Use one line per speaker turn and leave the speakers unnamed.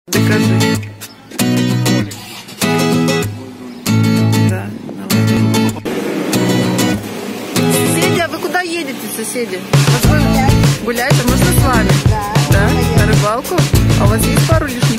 Докажи. Да, соседи, а вы куда едете, соседи? Гулять, а можно с вами?
Да.
Да? На рыбалку? А у вас есть пару лишних